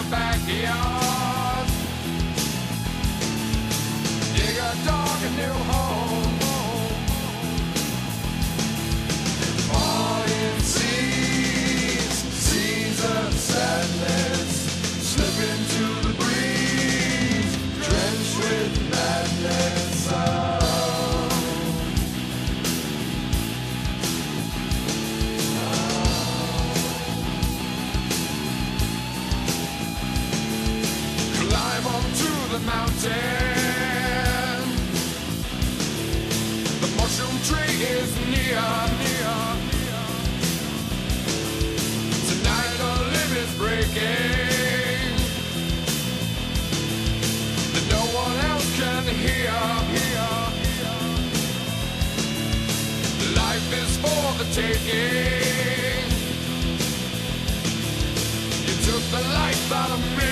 backyard. Dig a dog a new home. Falling seeds, seeds of sadness, slip into the breeze, drenched with madness. Climb onto the mountain. The mushroom tree is near. Tonight the limb is breaking that no one else can hear. Life is for the taking. You took the life out of me.